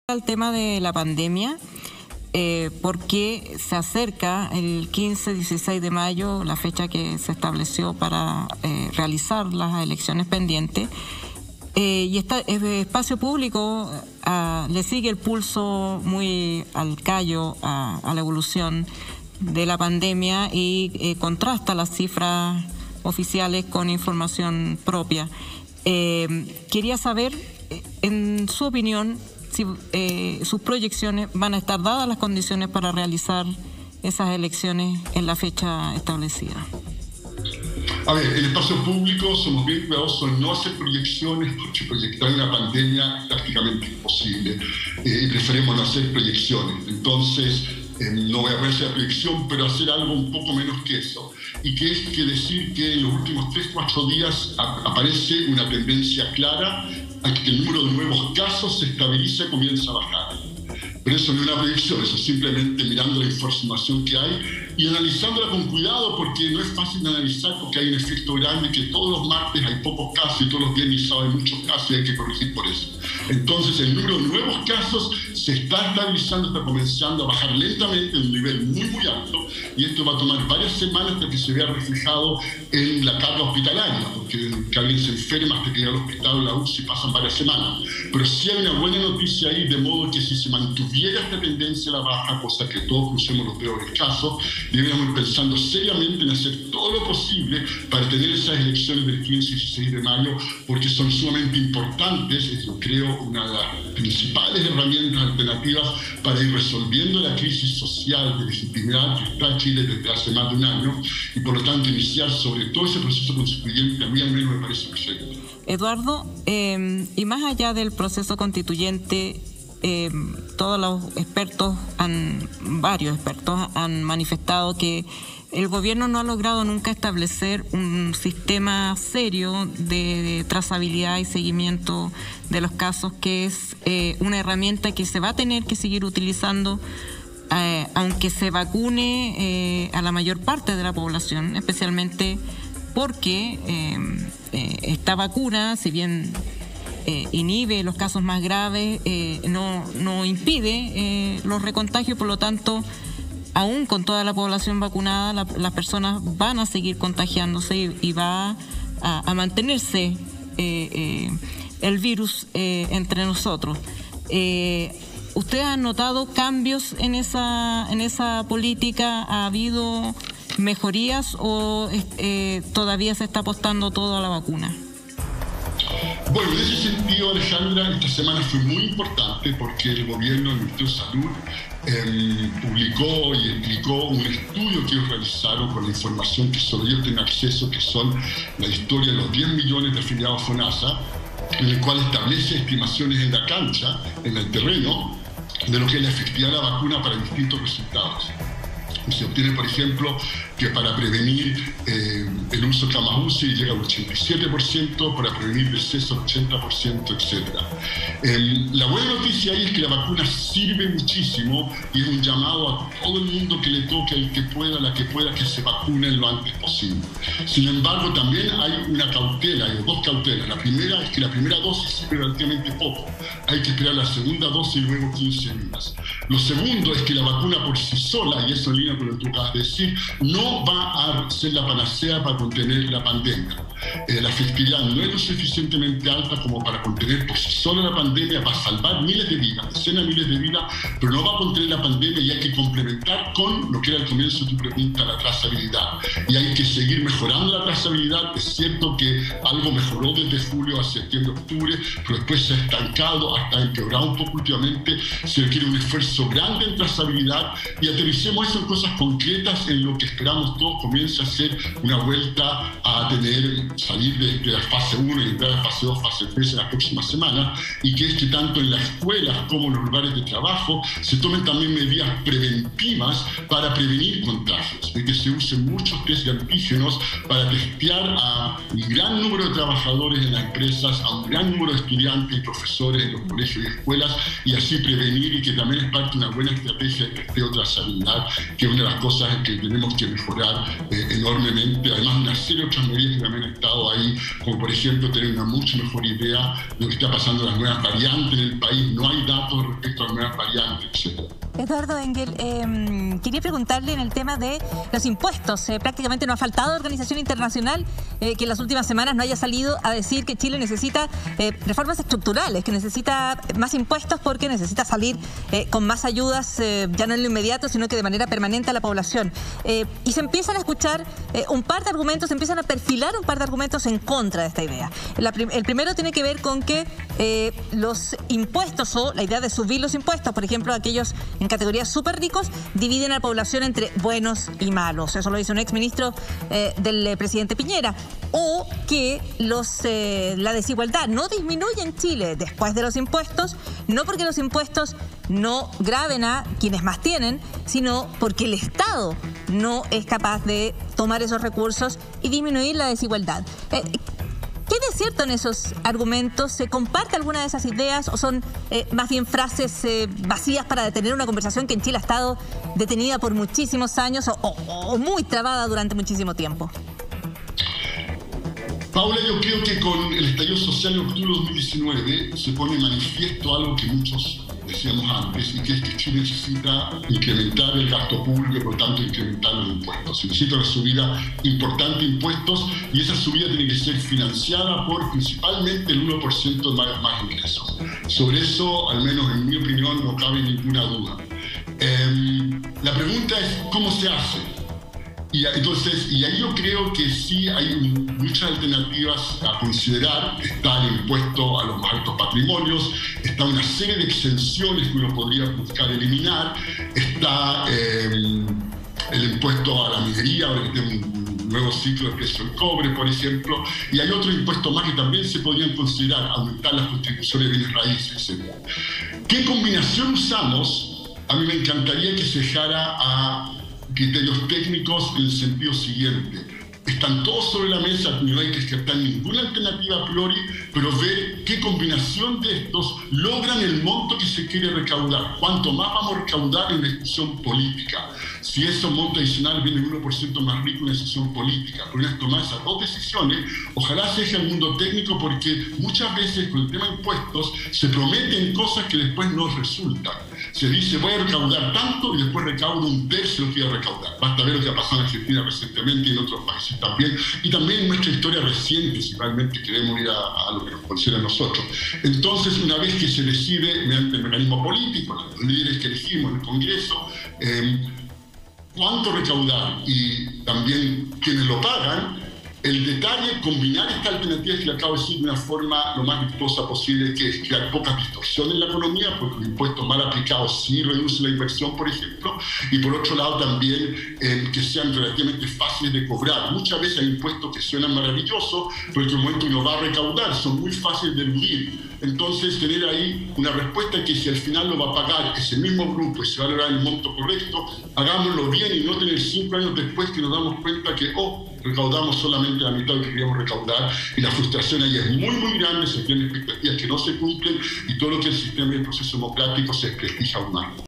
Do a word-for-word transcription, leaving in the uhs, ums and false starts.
Al tema de la pandemia, eh, porque se acerca el quince dieciséis de mayo, la fecha que se estableció para eh, realizar las elecciones pendientes, eh, y esta, el espacio público a, le sigue el pulso muy al callo a, a la evolución de la pandemia y eh, contrasta las cifras oficiales con información propia. Eh, quería saber, en su opinión, si eh, sus proyecciones van a estar dadas las condiciones para realizar esas elecciones en la fecha establecida. A ver, el espacio público somos bien cuidadosos en no hacer proyecciones, porque proyectar una pandemia es prácticamente imposible, eh, y preferimos no hacer proyecciones. Entonces, eh, no voy a hacer esa proyección, pero hacer algo un poco menos que eso. Y que es que decir que en los últimos tres, cuatro días a, aparece una tendencia clara a que el número de nuevos casos se estabiliza y comienza a bajar. Pero eso no es una predicción, eso es simplemente mirando la información que hay y analizándola con cuidado, porque no es fácil de analizar, porque hay un efecto grande que todos los martes hay pocos casos y todos los viernes y sábados hay muchos casos y hay que corregir por eso. Entonces el número de nuevos casos se está estabilizando, está comenzando a bajar lentamente en un nivel muy muy alto, y esto va a tomar varias semanas hasta que se vea reflejado en la carga hospitalaria, porque que alguien se enferma hasta que llega al hospital o la U C I pasan varias semanas. Pero sí hay una buena noticia ahí, de modo que si se mantuviera esta tendencia a la baja, cosa que todos crucemos los dedos del caso, deberíamos ir pensando seriamente en hacer todo lo posible para tener esas elecciones del quince y dieciséis de mayo, porque son sumamente importantes, es, yo creo, una de las principales herramientas alternativas para ir resolviendo la crisis social de legitimidad que está en Chile desde hace más de un año, y por lo tanto iniciar sobre todo ese proceso constituyente a mí al menos me parece perfecto. Eduardo, eh, y más allá del proceso constituyente, eh, todos los expertos, han, varios expertos han manifestado que el gobierno no ha logrado nunca establecer un sistema serio de, de trazabilidad y seguimiento de los casos, que es eh, una herramienta que se va a tener que seguir utilizando, eh, aunque se vacune eh, a la mayor parte de la población, especialmente porque eh, eh, esta vacuna, si bien eh, inhibe los casos más graves, eh, no, no impide eh, los recontagios, por lo tanto, aún con toda la población vacunada, la, las personas van a seguir contagiándose y, y va a, a mantenerse eh, eh, el virus eh, entre nosotros. Eh, ¿Ustedes han notado cambios en esa, en esa política? ¿Ha habido mejorías o eh, todavía se está apostando todo a la vacuna? Bueno, en ese sentido, Alejandra, esta semana fue muy importante porque el gobierno, el Ministerio de Salud, eh, publicó y explicó un estudio que ellos realizaron con la información que solo ellos tienen acceso, que son la historia de los diez millones de afiliados FONASA, en el cual establece estimaciones en la cancha, en el terreno, de lo que es la efectividad de la vacuna para distintos resultados. Se obtiene, por ejemplo, que para prevenir eh, el uso de camas U C I llega al ochenta y siete por ciento, para prevenir decesos al ochenta por ciento, etcétera. Eh, la buena noticia ahí es que la vacuna sirve muchísimo y es un llamado a todo el mundo que le toque, al que pueda, la que pueda, que se vacune lo antes posible. Sin embargo, también hay una cautela, hay dos cautelas. La primera es que la primera dosis sirve relativamente poco. Hay que esperar la segunda dosis y luego quince días. Lo segundo es que la vacuna por sí sola, y eso en línea con lo que tú acabas de decir, no va a ser la panacea para contener la pandemia. Eh, la efectividad no es lo suficientemente alta como para contener por sí sola la pandemia. Va a salvar miles de vidas, decenas de miles de vidas, pero no va a contener la pandemia, y hay que complementar con lo que era al comienzo de tu pregunta, la trazabilidad. Y hay que seguir mejorando la trazabilidad. Es cierto que algo mejoró desde julio a septiembre, octubre, pero después se ha estancado, hasta empeorado un poco últimamente. Se requiere un esfuerzo grande en trazabilidad, y aterricemos eso en cosas concretas, en lo que esperamos todos comience a ser una vuelta a tener, salir de, de la fase uno y entrar a la fase dos, fase tres en las próximas semanas, y que es que tanto en las escuelas como en los lugares de trabajo se tomen también medidas preventivas para prevenir contagios, de que se usen muchos test de antígenos para testear a un gran número de trabajadores en las empresas, a un gran número de estudiantes y profesores en los colegios y escuelas, y así prevenir, y que también es parte de una buena estrategia de testeo, trazabilidad, que es una de las cosas que tenemos que mejorar eh, enormemente. Además, una serie de otras medidas que también han estado ahí, como por ejemplo tener una mucho mejor idea de lo que está pasando en las nuevas variantes en el país. No hay datos respecto a Eduardo Engel, eh, quería preguntarle en el tema de los impuestos. Eh, prácticamente no ha faltado organización internacional eh, que en las últimas semanas no haya salido a decir que Chile necesita eh, reformas estructurales, que necesita más impuestos porque necesita salir eh, con más ayudas, eh, ya no en lo inmediato, sino que de manera permanente a la población. Eh, y se empiezan a escuchar eh, un par de argumentos, se empiezan a perfilar un par de argumentos en contra de esta idea. La prim- el primero tiene que ver con que eh, los impuestos o la idea de subir los impuestos, por ejemplo, aquellos en categorías súper ricos, dividen a la población entre buenos y malos. Eso lo dice un exministro eh, del eh, presidente Piñera. O que los, eh, la desigualdad no disminuye en Chile después de los impuestos, no porque los impuestos no graven a quienes más tienen, sino porque el Estado no es capaz de tomar esos recursos y disminuir la desigualdad. Eh, ¿Qué hay de cierto en esos argumentos? ¿Se comparte alguna de esas ideas o son eh, más bien frases eh, vacías para detener una conversación que en Chile ha estado detenida por muchísimos años o, o, o muy trabada durante muchísimo tiempo? Paula, yo creo que con el estallido social en octubre de dos mil diecinueve se pone en manifiesto algo que muchos decíamos antes, y que es que Chile necesita incrementar el gasto público y por tanto incrementar los impuestos. Se necesita una subida importante de impuestos y esa subida tiene que ser financiada por principalmente el uno por ciento de más, más ingresos. Sobre eso, al menos en mi opinión, no cabe ninguna duda. Eh, la pregunta es ¿cómo se hace? Y entonces, y ahí yo creo que sí hay muchas alternativas a considerar. Está el impuesto a los más altos patrimonios, está una serie de exenciones que uno podría buscar eliminar, está eh, el impuesto a la minería, ahora que tenemos un nuevo ciclo de precio del cobre, por ejemplo, y hay otros impuestos más que también se podrían considerar, aumentar las contribuciones de bienes raíces, etcétera. ¿Qué combinación usamos? A mí me encantaría que se dejara a criterios técnicos en el sentido siguiente. Están todos sobre la mesa, no hay que descartar ninguna alternativa a priori, pero ver qué combinación de estos logran el monto que se quiere recaudar. Cuanto más vamos a recaudar en una discusión política. Si esos montos adicionales vienen el uno por ciento más rico en una decisión política, pero una vez tomadas esas dos decisiones, ojalá se deje al mundo técnico, porque muchas veces con el tema de impuestos se prometen cosas que después no resultan. Se dice voy a recaudar tanto y después recaudo un tercio de lo que iba a recaudar. Basta ver lo que ha pasado en Argentina recientemente y en otros países también, y también en nuestra historia reciente, si realmente queremos ir a, a lo que nos concierne a nosotros. Entonces, una vez que se decide mediante el mecanismo político, los líderes que elegimos en el Congreso, eh, cuánto recaudar y también quienes lo pagan, el detalle, combinar estas alternativas que le acabo de decir de una forma lo más virtuosa posible, que es crear pocas distorsiones en la economía, porque los impuestos mal aplicados sí reducen la inversión, por ejemplo, y por otro lado también eh, que sean relativamente fáciles de cobrar. Muchas veces hay impuestos que suenan maravillosos, pero en el momento que uno va a recaudar son muy fáciles de eludir. Entonces, tener ahí una respuesta que si al final lo va a pagar ese mismo grupo y se va a lograr el monto correcto, hagámoslo bien y no tener cinco años después que nos damos cuenta que, oh, recaudamos solamente la mitad de lo que queríamos recaudar y la frustración ahí es muy, muy grande, se tienen expectativas que no se cumplen y todo lo que es el sistema y el proceso democrático se desprestigia aún más.